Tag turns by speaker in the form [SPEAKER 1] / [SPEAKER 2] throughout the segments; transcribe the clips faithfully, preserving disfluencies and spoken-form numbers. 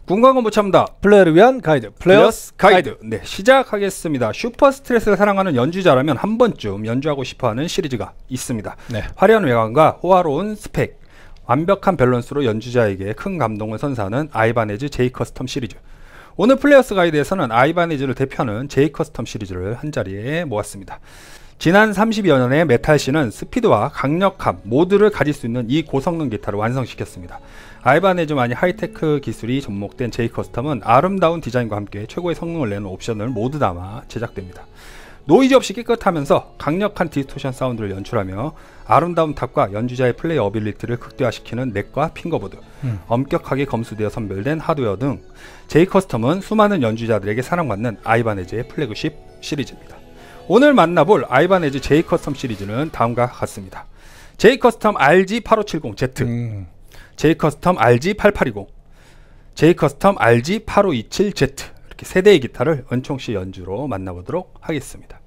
[SPEAKER 1] 군광은 못 참다.
[SPEAKER 2] 플레이어를 위한 가이드, 플레이어스 가이드.
[SPEAKER 1] 가이드. 네, 시작하겠습니다. 슈퍼 스트레스를 사랑하는 연주자라면 한 번쯤 연주하고 싶어하는 시리즈가 있습니다.
[SPEAKER 2] 네.
[SPEAKER 1] 화려한 외관과 호화로운 스펙, 완벽한 밸런스로 연주자에게 큰 감동을 선사하는 아이바네즈 J 커스텀 시리즈. 오늘 플레이어스 가이드에서는 아이바네즈를 대표하는 J 커스텀 시리즈를 한자리에 모았습니다. 지난 삼십여 년의 메탈씬은 스피드와 강력함 모두를 가질 수 있는 이 고성능 기타를 완성시켰습니다. 아이바네즈만이 하이테크 기술이 접목된 J 커스텀은 아름다운 디자인과 함께 최고의 성능을 내는 옵션을 모두 담아 제작됩니다. 노이즈 없이 깨끗하면서 강력한 디스토션 사운드를 연출하며 아름다운 탑과 연주자의 플레이 어빌리티를 극대화시키는 넥과 핑거보드, 음. 엄격하게 검수되어 선별된 하드웨어 등 J 커스텀은 수많은 연주자들에게 사랑받는 아이바네즈의 플래그십 시리즈입니다. 오늘 만나볼 아이바네즈 J 커스텀 시리즈는 다음과 같습니다. J 커스텀 알지 팔오칠공 지, 음. J 커스텀 알지 팔팔이공, J 커스텀 알지 팔오이칠 지, 이렇게 세 대의 기타를 은총씨 연주로 만나보도록 하겠습니다.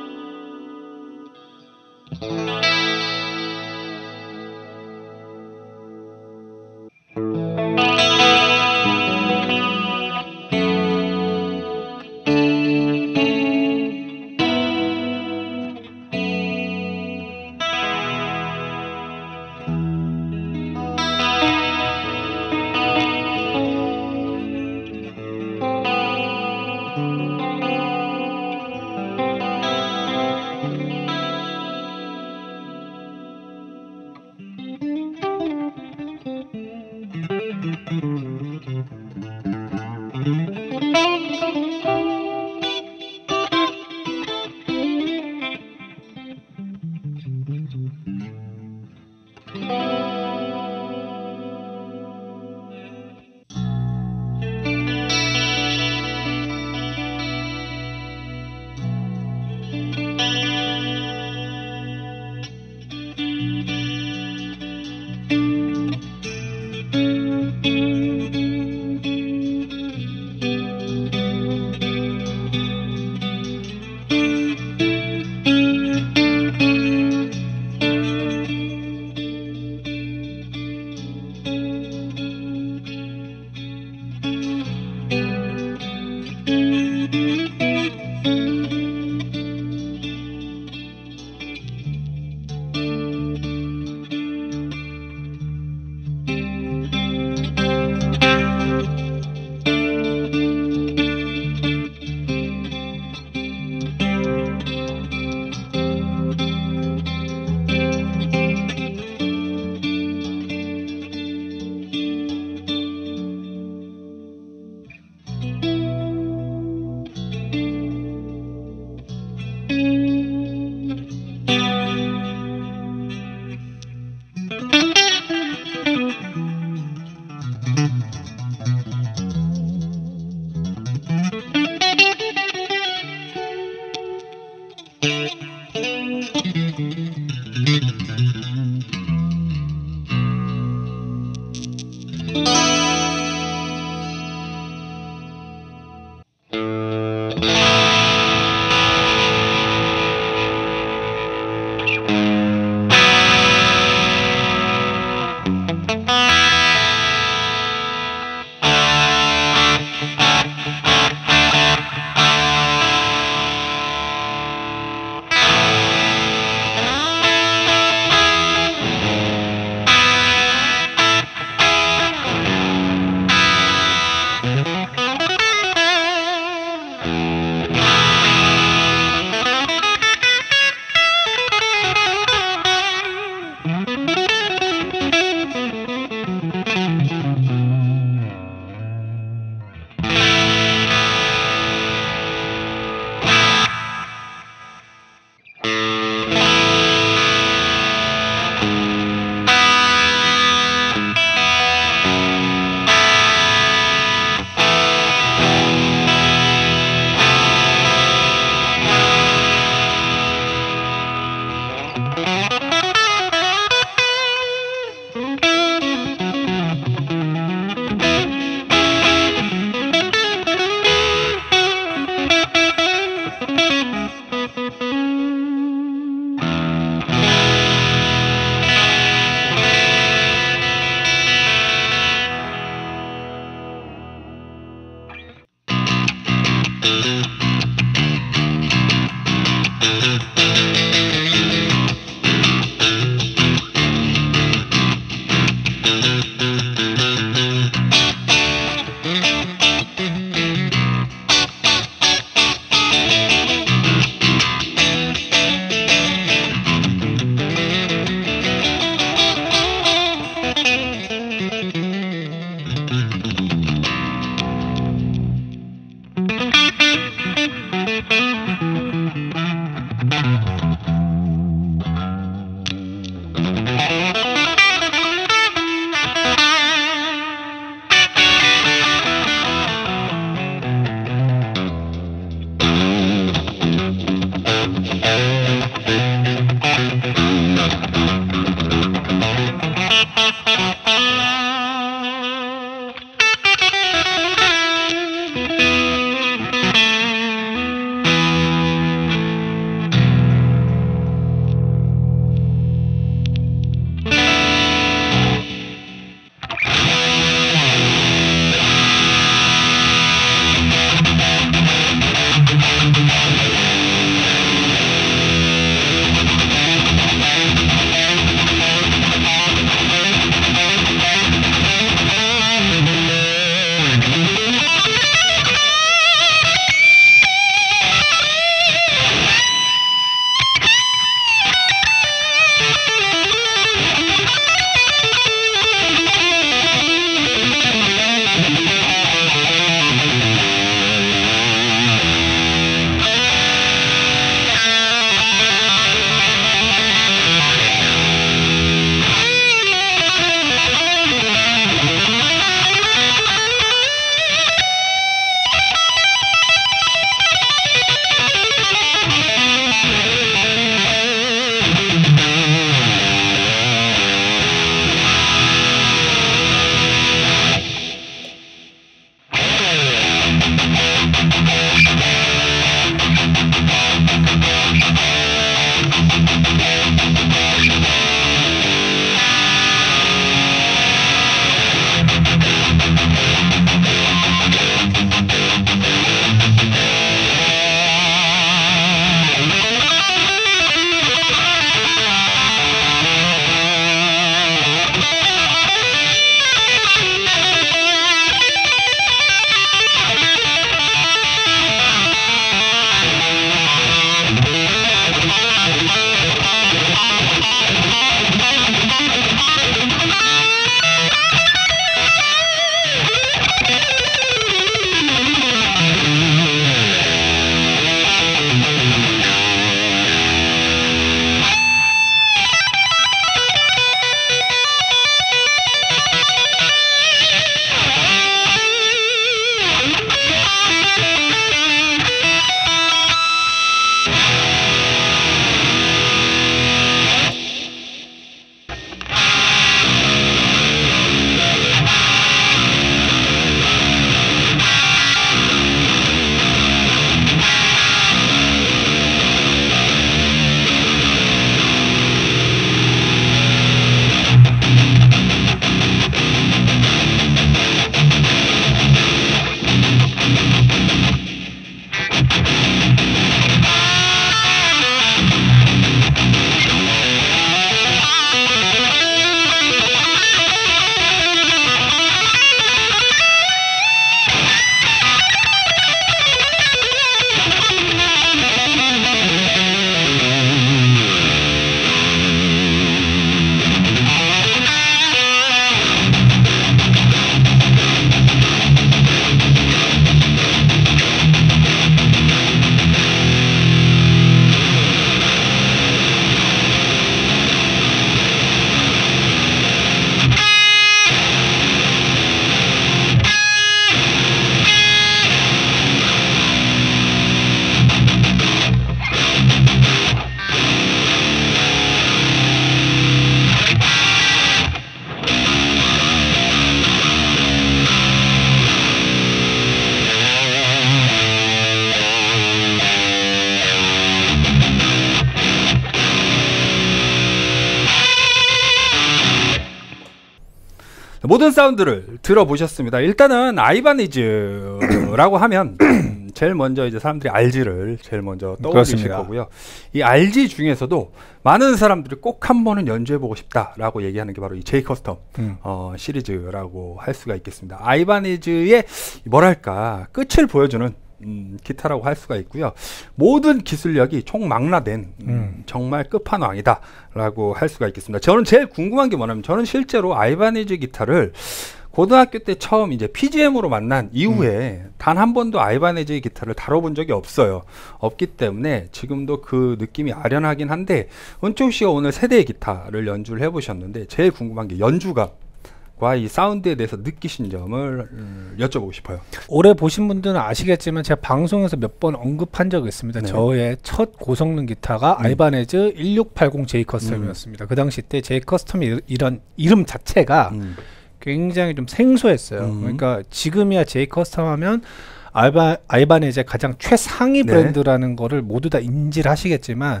[SPEAKER 1] 모든 사운드를 들어보셨습니다. 일단은 아이바니즈라고 하면 제일 먼저 이제 사람들이 알지를 제일 먼저 떠올리실 거고요. 이 알지 중에서도 많은 사람들이 꼭 한 번은 연주해보고 싶다라고 얘기하는 게 바로 이 J 커스텀 음. 어, 시리즈라고 할 수가 있겠습니다. 아이바니즈의 뭐랄까 끝을 보여주는 음, 기타라고 할 수가 있고요. 모든 기술력이 총망라된 음, 음. 정말 끝판왕이다 라고 할 수가 있겠습니다. 저는 제일 궁금한 게 뭐냐면 저는 실제로 아이바니즈 기타를 고등학교 때 처음 이제 피지엠으로 만난 이후에 음. 단 한 번도 아이바니즈 기타를 다뤄본 적이 없어요. 없기 때문에 지금도 그 느낌이 아련하긴 한데 은총 씨가 오늘 세대의 기타를 연주를 해보셨는데 제일 궁금한 게 연주가 이 사운드에 대해서 느끼신 점을 여쭤보고 싶어요.
[SPEAKER 2] 오래 보신 분들은 아시겠지만 제가 방송에서 몇 번 언급한 적이 있습니다. 네. 저의 첫 고성능 기타가 음. 아이바네즈 일육팔공 제이 커스텀이었습니다. 음. 그 당시 때 제이 커스텀이 이런 이름 자체가 음. 굉장히 좀 생소했어요. 음. 그러니까 지금이야 제이 커스텀 하면 아이바, 아이바네즈의 가장 최상위 네. 브랜드라는 거를 모두 다 인지를 하시겠지만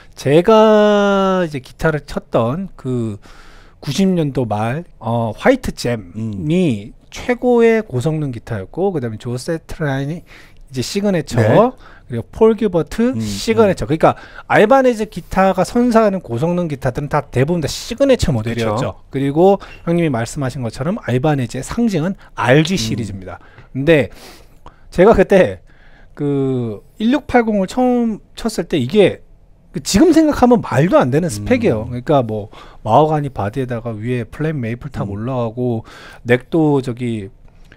[SPEAKER 2] 제가 이제 기타를 쳤던 그 구십 년도 말 어, 화이트 잼이 음. 최고의 고성능 기타였고 그 다음에 조 세트라인이 이제 시그네처 네. 그리고 폴 기버트 음, 시그네처 음. 그러니까 알바네즈 기타가 선사하는 고성능 기타들은 다 대부분 다 시그네처 모델이었죠. 그쵸? 그리고 형님이 말씀하신 것처럼 알바네즈의 상징은 알지 시리즈입니다. 음. 근데 제가 그때 그 일육팔공을 처음 쳤을 때 이게 지금 생각하면 말도 안 되는 스펙이에요. 음. 그러니까 뭐 마호가니 바디에다가 위에 플레인 메이플탑 음. 올라가고 넥도 저기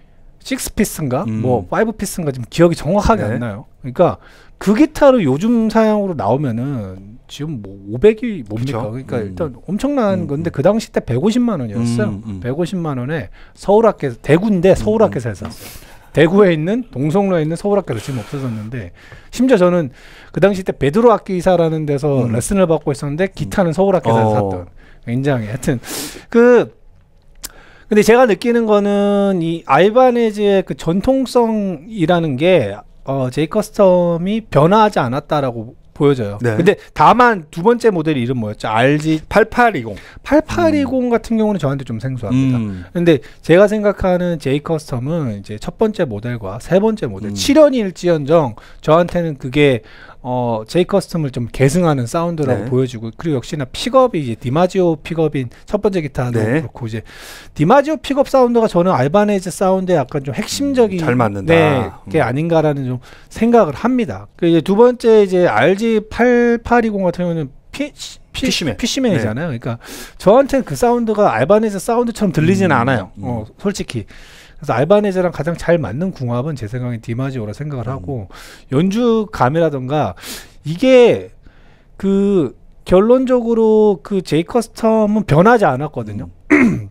[SPEAKER 2] 식스 피스인가 음. 뭐 파이브 피스인가 지금 기억이 정확하게 네. 안 나요. 그러니까 그 기타를 요즘 사양으로 나오면은 지금 뭐 오백이 뭡니까? 그쵸? 그러니까 음. 일단 엄청난 음. 건데 그 당시 때 백오십만 원이었어요. 음. 음. 백오십만 원에 서울학교에서 대구인데 서울학교에서 샀어요. 대구에 있는 동성로에 있는 서울학교에서 지금 없어졌는데 심지어 저는 그 당시 때 베드로 악기사라는 데서 음. 레슨을 받고 있었는데 기타는 서울학교에서 어. 샀던 굉장히 하여튼 그 근데 제가 느끼는 거는 이 아이바네즈의 그 전통성이라는 게 어, 제이 커스텀이 변화하지 않았다라고 보여져요. 네. 근데 다만 두 번째 모델 이름 뭐였죠? 알지 팔팔이공. 팔팔이공 음. 같은 경우는 저한테 좀 생소합니다. 음. 근데 제가 생각하는 제이 커스텀은 이제 첫 번째 모델과 세 번째 모델 음. 칠 년일지언정 저한테는 그게 어, 제이 커스텀을 좀 계승하는 사운드라고 네. 보여지고 그리고 역시나 픽업이 이제 디마지오 픽업인 첫 번째 기타도 네. 그렇고 이제 디마지오 픽업 사운드가 저는 알바네즈 사운드에 약간 좀 핵심적인 음,
[SPEAKER 1] 잘 맞는다.
[SPEAKER 2] 네, 게 음. 아닌가라는 좀 생각을 합니다. 그 이제 두 번째 이제 알지 팔팔이공 같은 경우는 피, 피, 피시맨. 피시맨이잖아요. 네. 그러니까 저한테는 그 사운드가 알바네즈 사운드처럼 들리지는 음, 않아요. 음. 어, 솔직히. 그래서 알바네즈랑 가장 잘 맞는 궁합은 제 생각엔 디마지오라 생각을 음. 하고 연주감이라던가 이게 그 결론적으로 그 제이 커스텀은 변하지 않았거든요. 음.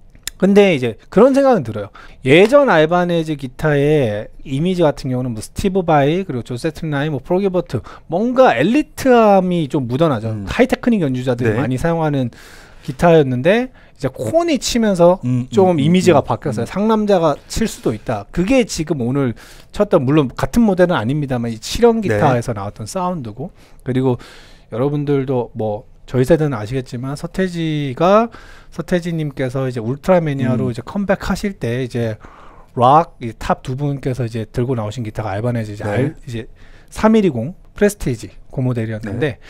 [SPEAKER 2] 근데 이제 그런 생각은 들어요. 예전 알바네즈 기타의 이미지 같은 경우는 뭐 스티브 바이 그리고 조 세트라인 뭐 폴 기버트 뭔가 엘리트함이 좀 묻어나죠. 음. 하이테크닉 연주자들이 네. 많이 사용하는 기타였는데 이제 코니 치면서 음, 좀 음, 이미지가 음, 바뀌었어요. 음. 상남자가 칠 수도 있다. 그게 지금 오늘 쳤던 물론 같은 모델은 아닙니다만 이 칠형 기타에서 네. 나왔던 사운드고 그리고 여러분들도 뭐 저희 세대는 아시겠지만 서태지가 서태지님께서 이제 울트라 매니아로 음. 이제 컴백하실 때 이제 락 탑 두 분께서 이제 들고 나오신 기타가 알바네즈 이제, 네. 알, 이제 삼일이공 프레스티지 그 모델이었는데 네.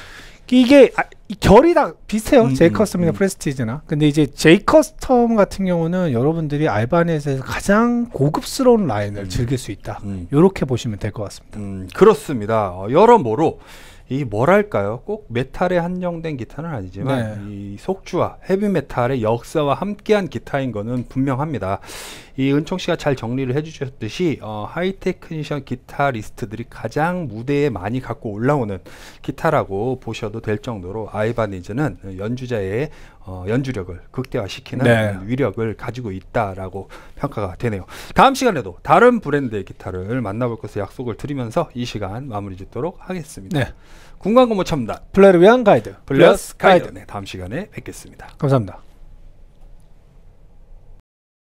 [SPEAKER 2] 이게 아, 이 결이 다 비슷해요. 음, 제이 커스텀이나 음, 프레스티지나. 근데 이제 제이 커스텀 같은 경우는 여러분들이 알바네즈에서 가장 고급스러운 라인을 음, 즐길 수 있다. 음. 이렇게 보시면 될 것 같습니다.
[SPEAKER 1] 음, 그렇습니다. 어, 여러모로 이 뭐랄까요? 꼭 메탈에 한정된 기타는 아니지만 네. 이 속주와 헤비메탈의 역사와 함께한 기타인 거는 분명합니다. 이 은총 씨가 잘 정리를 해주셨듯이 어, 하이테크니션 기타리스트들이 가장 무대에 많이 갖고 올라오는 기타라고 보셔도 될 정도로 아이바니즈는 연주자의 어, 연주력을 극대화시키는 네. 위력을 가지고 있다라고 평가가 되네요. 다음 시간에도 다른 브랜드의 기타를 만나볼 것을 약속을 드리면서 이 시간 마무리 짓도록 하겠습니다. 네. 군광고 모차입니다.
[SPEAKER 2] 플레이를 위한 가이드
[SPEAKER 1] 플러스 가이드. 가이드. 네, 다음 시간에 뵙겠습니다.
[SPEAKER 2] 감사합니다.